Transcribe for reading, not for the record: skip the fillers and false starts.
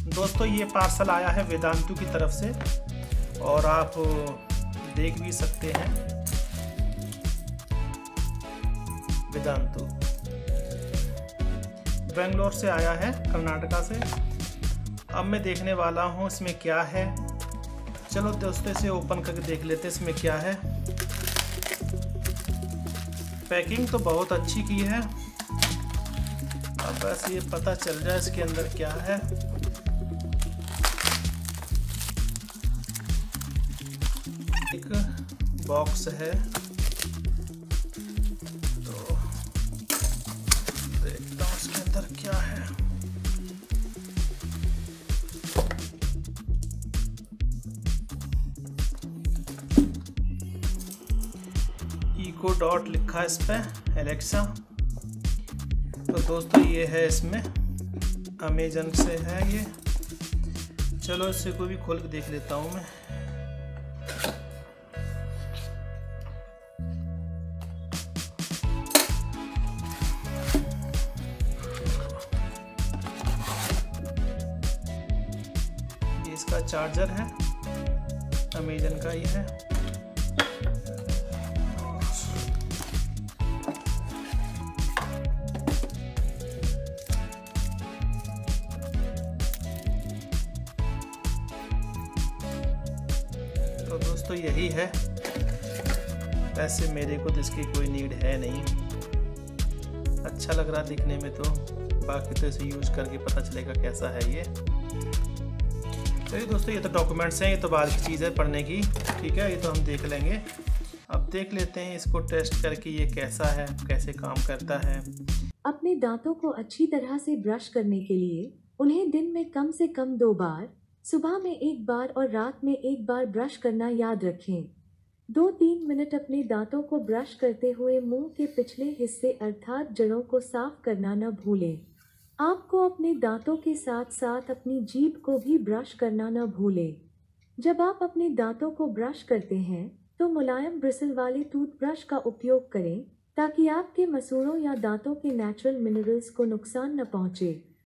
दोस्तों ये पार्सल आया है वेदांतु की तरफ से और आप देख भी सकते हैं। वेदांतु बेंगलोर से आया है, कर्नाटका से। अब मैं देखने वाला हूँ इसमें क्या है। चलो दोस्तों इसे ओपन करके देख लेते हैं इसमें क्या है। पैकिंग तो बहुत अच्छी की है। अब बस ये पता चल जाए इसके अंदर क्या है। एक बॉक्स है तो देखता हूँ इसके अंदर क्या है। इको डॉट लिखा है इस पे, एलेक्सा। तो दोस्तों ये है, इसमें अमेजन से है ये। चलो इसे को भी खोल के देख लेता हूँ मैं। ये इसका चार्जर है, अमेजन का ही है। तो दोस्तों यही है। वैसे मेरे को तो इसकी कोई नीड है नहीं, अच्छा लग रहा दिखने में तो। बाकी तो इसे यूज करके पता चलेगा कैसा है ये। तो ये दोस्तों ये तो डॉक्यूमेंट्स हैं, ये तो बाद की चीज़ है पढ़ने की, ठीक है। ये तो हम देख लेंगे। अब देख लेते हैं इसको टेस्ट करके ये कैसा है, कैसे काम करता है। अपने दांतों को अच्छी तरह से ब्रश करने के लिए उन्हें दिन में कम से कम 2 बार, सुबह में 1 बार और रात में 1 बार ब्रश करना याद रखें। 2-3 मिनट अपने दांतों को ब्रश करते हुए मुंह के पिछले हिस्से अर्थात जड़ों को साफ करना न भूलें। आपको अपने दांतों के साथ साथ अपनी जीभ को भी ब्रश करना न भूलें। जब आप अपने दांतों को ब्रश करते हैं तो मुलायम ब्रिसल वाले टूथब्रश का उपयोग करें ताकि आपके मसूड़ों या दांतों के नेचुरल मिनरल्स को नुकसान न पहुंचे।